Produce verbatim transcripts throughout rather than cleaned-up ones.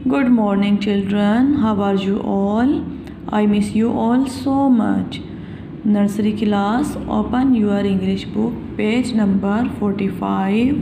Good morning, children. How are you all? I miss you all so much. Nursery class, open your English book, page number forty-five.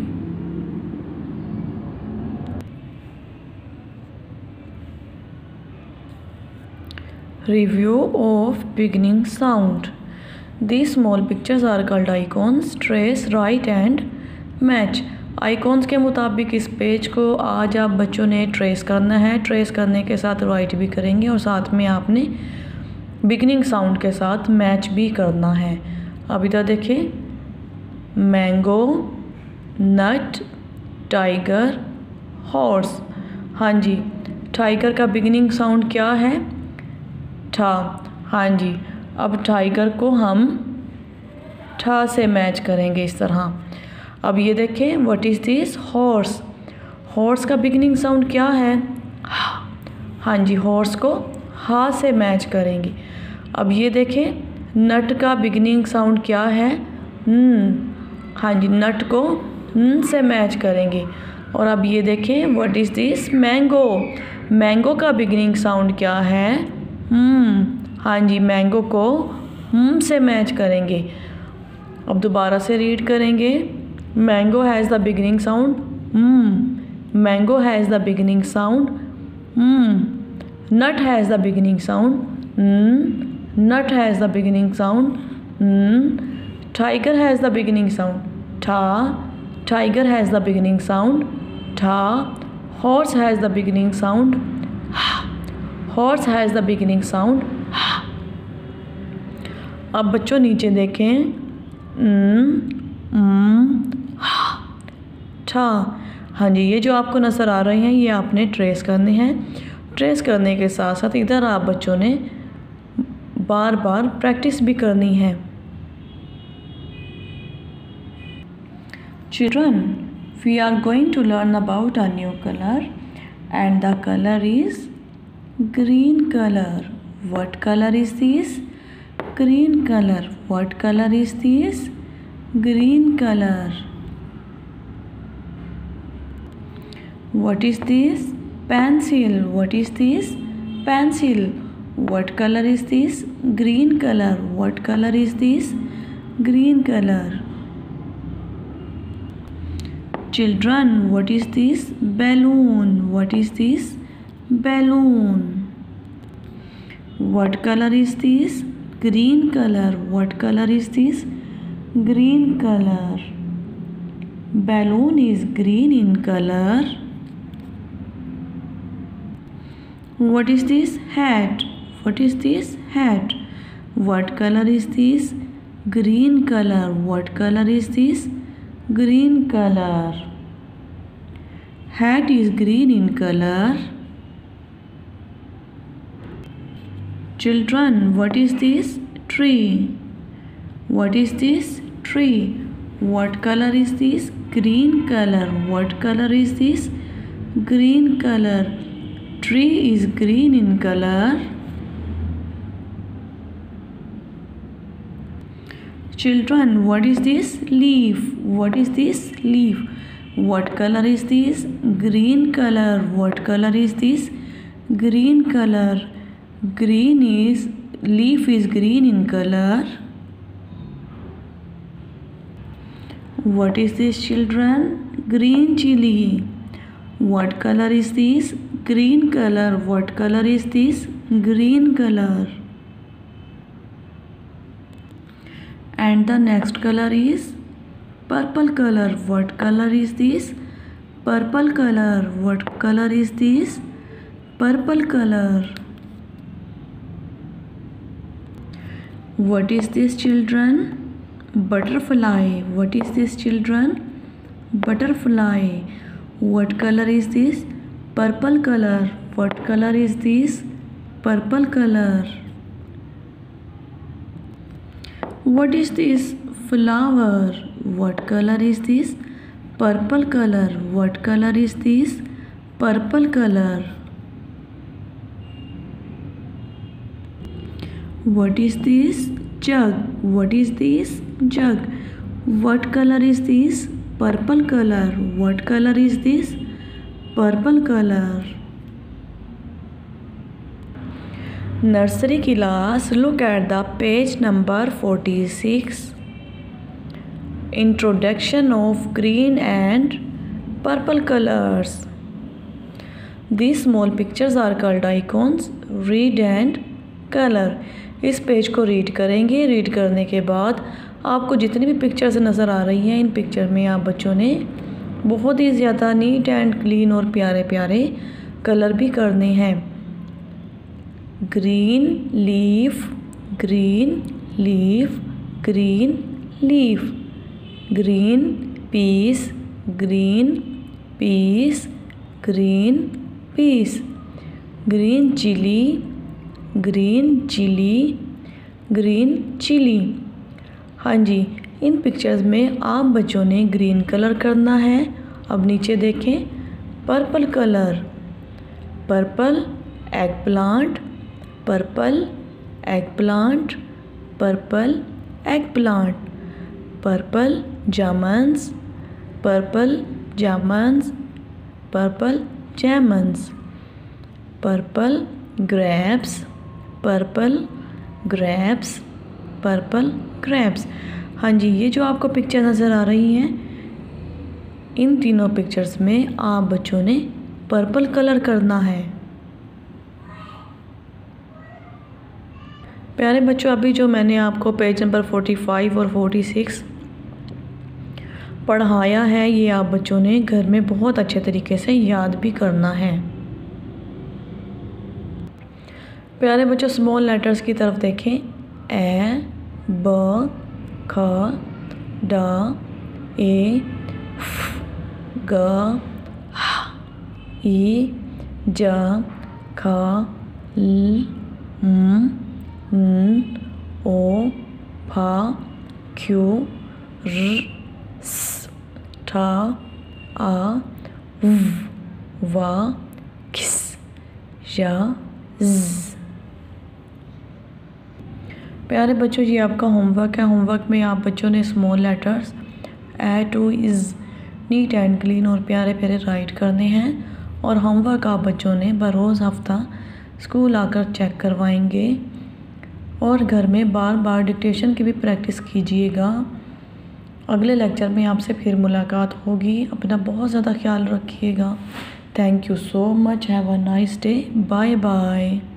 Review of beginning sound. These small pictures are called icons. Trace, write and match. Icons के मुताबिक इस page को आज आप बच्चों ने trace करना है। ट्रेस करने के साथ राइट भी करेंगे और साथ में आपने बिगनिंग साउंड के साथ मैच भी करना है। अब इधर देखिए, मैंगो, नट, टाइगर, हॉर्स। हाँ जी, टाइगर का बिगनिंग साउंड क्या है? ठा। हाँ जी, अब टाइगर को हम ठा से मैच करेंगे इस तरह। अब ये देखें, what is this? Horse. Horse का बिगनिंग साउंड क्या है? हा। हाँ जी, हॉर्स को हा से मैच करेंगे। अब ये देखें, नट का बिगनिंग साउंड क्या है? न। हाँ जी, नट को न से मैच करेंगे। और अब ये देखें, what is this? Mango. Mango का बिगनिंग साउंड क्या है? हम्म। हाँ जी, मैंगो को हम से मैच करेंगे। अब दोबारा से रीड करेंगे। Mango has the beginning sound mm. Mango has the beginning sound mm. Nut has the beginning sound mm. Nut has the beginning sound mm. Tiger has the beginning sound ठा। Tiger has the beginning sound ठा। Horse has the beginning sound हा। Horse has the beginning sound हा। अब बच्चों नीचे देखें, mm. ठा। हाँ जी, ये जो आपको नज़र आ रहे हैं ये आपने ट्रेस करने हैं। ट्रेस करने के साथ साथ इधर आप बच्चों ने बार बार प्रैक्टिस भी करनी है। Children, we are going to learn about a new colour and the colour is green colour. What colour is this? Green colour. What colour is this? Green color. What is this? Pencil. What is this? Pencil. What color is this? Green color. What color is this? Green color. Children, what is this? Balloon. What is this? Balloon. What color is this? Green color. What color is this? Green color. Balloon is green in color. What is this? Hat. What is this? Hat. What color is this? Green color. What color is this? Green color. Hat is green in color. Children, what is this? Tree. What is this? Tree. What color is this? Green color. What color is this? Green color. Tree is green in color. Children, what is this? Leaf. What is this? Leaf. What color is this? Green color. What color is this? Green color. Green is, leaf is green in color. What is this, children? Green chili. What color is this? Green color. What color is this? Green color. And the next color is purple color. What color is this? Purple color. What color is this? Purple color. What is this, children? Butterfly. What is this, children? Butterfly. What color is this? Purple color. What color is this? Purple color. What is this? Flower. What color is this? Purple color. What color is this? Purple color. What is this? Jug. What is this? Jug. What color is this? Purple color. What color is this? Purple color. Nursery class, look at the page number forty-six. Introduction of green and purple colors. These small pictures are called icons. Read and color. इस page को read करेंगे। Read करने के बाद आपको जितनी भी pictures नज़र आ रही हैं, इन पिक्चर में आप बच्चों ने बहुत ही ज़्यादा नीट एंड क्लीन और प्यारे प्यारे कलर भी करने हैं। Green leaf, green leaf, green leaf, green peas, green peas, green peas, green chilli, green chilli, green chilli. हाँ जी, इन पिक्चर्स में आप बच्चों ने ग्रीन कलर करना है। अब नीचे देखें, purple colour, purple egg plant, purple egg plant, purple egg plant, purple jamuns, purple jamuns, purple jamuns, purple grapes, purple grapes, purple grapes. हाँ जी, ये जो आपको पिक्चर नज़र आ रही हैं, इन तीनों पिक्चर्स में आप बच्चों ने पर्पल कलर करना है। प्यारे बच्चों, अभी जो मैंने आपको पेज नंबर पैंतालीस और छियालीस पढ़ाया है, ये आप बच्चों ने घर में बहुत अच्छे तरीके से याद भी करना है। प्यारे बच्चों, स्मॉल लेटर्स की तरफ देखें। ए, ब, ख, ड, ए, फ, ग, ह, ई, ज, ख, ल, म, न, ओ, फ, क्यू, र, स, ठ, आ, व, व, किस, य, ज। प्यारे बच्चों, ये आपका होमवर्क है। होमवर्क में आप बच्चों ने small letters A to is neat and clean और प्यारे प्यारे राइट करने हैं। और होमवर्क आप बच्चों ने बरोज़ हफ्ता स्कूल आकर चेक करवाएंगे और घर में बार बार डिक्टेशन की भी प्रैक्टिस कीजिएगा। अगले लेक्चर में आपसे फिर मुलाकात होगी। अपना बहुत ज़्यादा ख्याल रखिएगा। Thank you so much. Have a nice day. Bye bye.